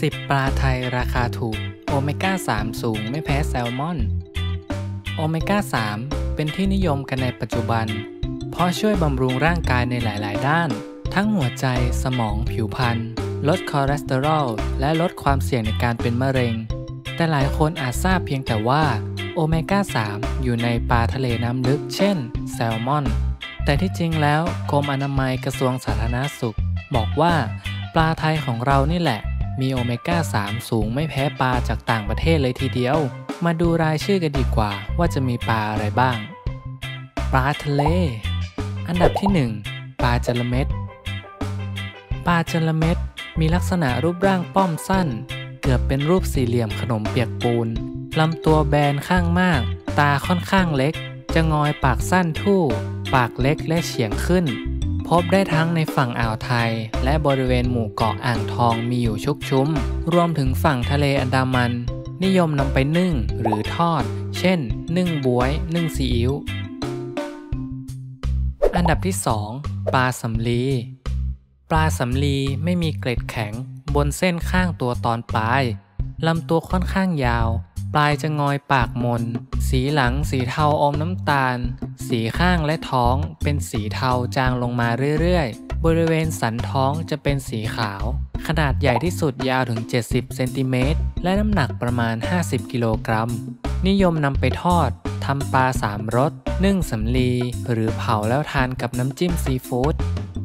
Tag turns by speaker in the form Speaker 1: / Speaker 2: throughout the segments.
Speaker 1: 10 ปลาไทยราคาถูกโอเมก้า 3 สูงไม่แพ้แซลมอนโอเมก้า 3 เป็นที่นิยมกันในปัจจุบันเพราะช่วยบำรุงร่างกายในหลายๆด้านทั้งหัวใจสมองผิวพรรณลดคอเลสเตอรอลและลดความเสี่ยงในการเป็นมะเร็งแต่หลายคนอาจทราบเพียงแต่ว่าโอเมก้า 3 อยู่ในปลาทะเลน้ำลึกเช่นแซลมอนแต่ที่จริงแล้วกรมอนามัยกระทรวงสาธารณสุขบอกว่าปลาไทยของเรานี่แหละมีโอเมก้า 3 สูงไม่แพ้ปลาจากต่างประเทศเลยทีเดียวมาดูรายชื่อกันดีกว่าว่าจะมีปลาอะไรบ้างปลาทะเลอันดับที่ 1 ปลาจระเม็ดปลาจระเม็ดมีลักษณะรูปร่างป้อมสั้นเกือบเป็นรูปสี่เหลี่ยมขนมเปียกปูนลำตัวแบนข้างมากตาค่อนข้างเล็กจะงอยปากสั้นทู่ปากเล็กและเฉียงขึ้นพบได้ทั้งในฝั่งอ่าวไทยและบริเวณหมู่เกาะอ่างทองมีอยู่ชุกชุมรวมถึงฝั่งทะเลอันดามันนิยมนำไปนึ่งหรือทอดเช่นนึ่งบ๊วยนึ่งซีอิ๊วอันดับที่ 2 ปลาสำลีปลาสำลีไม่มีเกล็ดแข็งบนเส้นข้างตัวตอนปลายลำตัวค่อนข้างยาวปลายจะงอยปากมนสีหลังสีเทาอมน้ำตาลสีข้างและท้องเป็นสีเทาจางลงมาเรื่อยๆบริเวณสันท้องจะเป็นสีขาวขนาดใหญ่ที่สุดยาวถึง70 เซนติเมตรและน้ำหนักประมาณ50 กิโลกรัมนิยมนำไปทอดทำปลา3 รสนึ่งสำลีหรือเผาแล้วทานกับน้ำจิ้มซีฟู้ด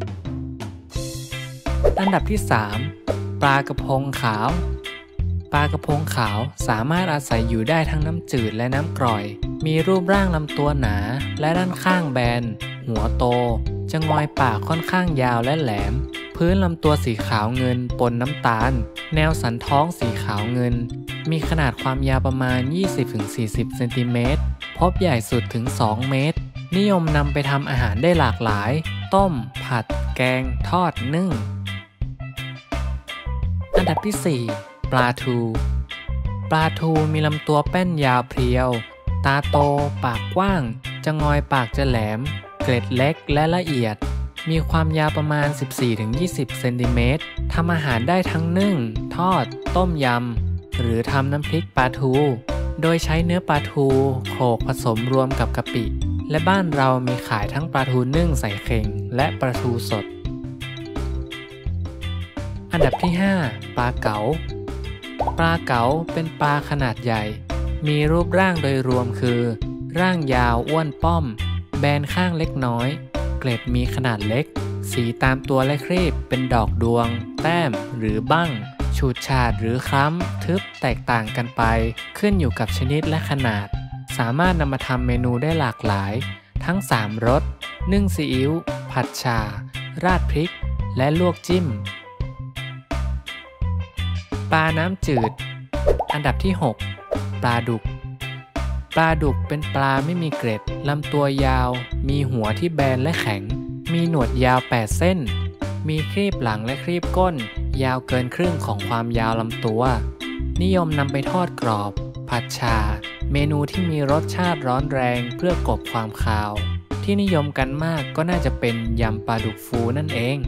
Speaker 1: อันดับที่ 3 ปลากระพงขาวปลากระพงขาวสามารถอาศัยอยู่ได้ทั้งน้ำจืดและน้ำกร่อยมีรูปร่างลำตัวหนาและด้านข้างแบนหัวโตจะงอยปากค่อนข้างยาวและแหลมพื้นลำตัวสีขาวเงินปนน้ำตาลแนวสันท้องสีขาวเงินมีขนาดความยาวประมาณ 20-40 เซนติเมตรพบใหญ่สุดถึง 2 เมตรนิยมนำไปทำอาหารได้หลากหลายต้มผัดแกงทอดนึ่งอันดับที่ 4 ปลาทูปลาทูมีลำตัวแป้นยาวเพรียวตาโตปากกว้างจะงอยปากจะแหลมเกล็ดเล็กและละเอียดมีความยาวประมาณ 14-20 เซนติเมตรทำอาหารได้ทั้งนึ่งทอดต้มยำหรือทำน้ำพริกปลาทูโดยใช้เนื้อปลาทูโขลกผสมรวมกับกะปิและบ้านเรามีขายทั้งปลาทูนึ่งใส่เข่งและปลาทูสดอันดับที่ 5 ปลาเก๋าปลาเก๋าเป็นปลาขนาดใหญ่มีรูปร่างโดยรวมคือร่างยาวอ้วนป้อมแบนข้างเล็กน้อยเกล็ดมีขนาดเล็กสีตามตัวและครีบเป็นดอกดวงแต้มหรือบั้งฉูดฉาดหรือคล้ำทึบแตกต่างกันไปขึ้นอยู่กับชนิดและขนาดสามารถนำมาทำเมนูได้หลากหลายทั้ง3 รสนึ่งซีอิ๊วผัดฉ่าราดพริกและลวกจิ้มปลาน้ำจืดอันดับที่ 6 ปลาดุกปลาดุกเป็นปลาไม่มีเกล็ดลำตัวยาวมีหัวที่แบนและแข็งมีหนวดยาว8 เส้นมีครีบหลังและครีบก้นยาวเกินครึ่งของความยาวลำตัวนิยมนำไปทอดกรอบผัดฉ่าเมนูที่มีรสชาติร้อนแรงเพื่อกลบความคาวที่นิยมกันมากก็น่าจะเป็นยำปลาดุกฟูนั่นเอง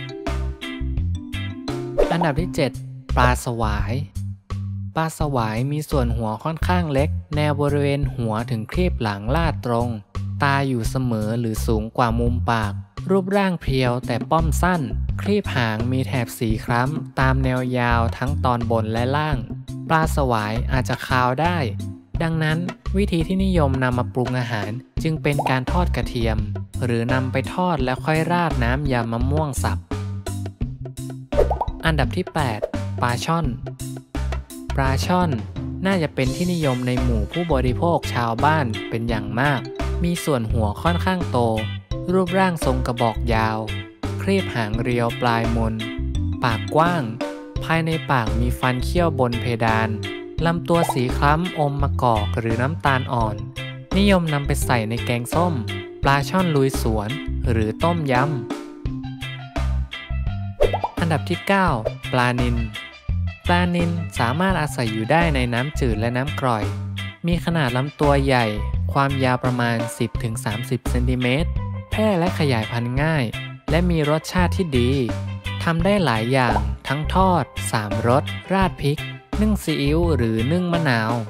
Speaker 1: อันดับที่ 7 ปลาสวายปลาสวายมีส่วนหัวค่อนข้างเล็กแนวบริเวณหัวถึงครีบหลังลาดตรงตาอยู่เสมอหรือสูงกว่ามุมปากรูปร่างเพรียวแต่ป้อมสั้นครีบหางมีแถบสีคล้ำตามแนวยาวทั้งตอนบนและล่างปลาสวายอาจจะคาวได้ดังนั้นวิธีที่นิยมนำมาปรุงอาหารจึงเป็นการทอดกระเทียมหรือนำไปทอดแล้วค่อยราดน้ำยำมะม่วงสับอันดับที่ 8 ปลาช่อนปลาช่อนน่าจะเป็นที่นิยมในหมู่ผู้บริโภคชาวบ้านเป็นอย่างมากมีส่วนหัวค่อนข้างโตรูปร่างทรงกระบอกยาวครีบหางเรียวปลายมนปากกว้างภายในปากมีฟันเคี้ยวบนเพดานลำตัวสีคล้ำอมมะกอกหรือน้ำตาลอ่อนนิยมนำไปใส่ในแกงส้มปลาช่อนลุยสวนหรือต้มยำอันดับที่ 9 ปลานิลปลานิลสามารถอาศัยอยู่ได้ในน้ำจืดและน้ำกร่อยมีขนาดลำตัวใหญ่ความยาวประมาณ 10-30 เซนติเมตรแพร่และขยายพันธุ์ง่ายและมีรสชาติที่ดีทำได้หลายอย่างทั้งทอด3รสราดพริกนึ่งซีอิ๊วหรือนึ่งมะนาว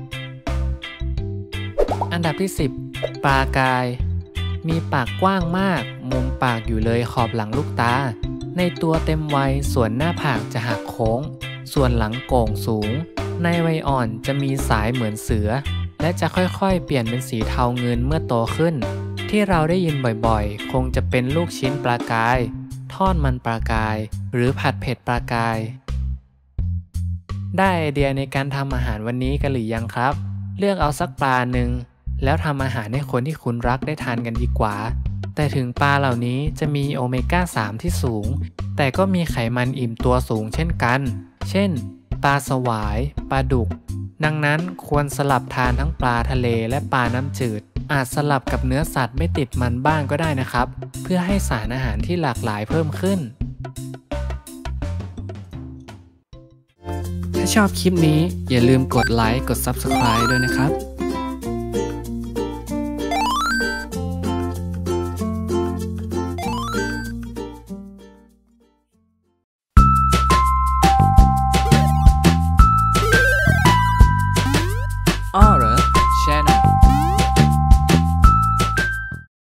Speaker 1: อันดับที่10ปลากายมีปากกว้างมากมุมปากอยู่เลยขอบหลังลูกตาในตัวเต็มวัยส่วนหน้าผากจะหักโค้งส่วนหลังโก่งสูงในวัยอ่อนจะมีสายเหมือนเสือและจะค่อยๆเปลี่ยนเป็นสีเทาเงินเมื่อโตขึ้นที่เราได้ยินบ่อยๆคงจะเป็นลูกชิ้นปลากายทอดมันปลากายหรือผัดเผ็ดปลากายได้ไอเดียในการทำอาหารวันนี้กันหรือยังครับเลือกเอาสักปลาหนึ่งแล้วทำอาหารให้คนที่คุณรักได้ทานกันดีกว่าแต่ถึงปลาเหล่านี้จะมีโอเมก้า3ที่สูงแต่ก็มีไขมันอิ่มตัวสูงเช่นกันเช่นปลาสวายปลาดุกดังนั้นควรสลับทานทั้งปลาทะเลและปลาน้ำจืดอาจสลับกับเนื้อสัตว์ไม่ติดมันบ้างก็ได้นะครับเพื่อให้สารอาหารที่หลากหลายเพิ่มขึ้นถ้าชอบคลิปนี้อย่าลืมกดไลค์กด Subscribe ด้วยนะครับ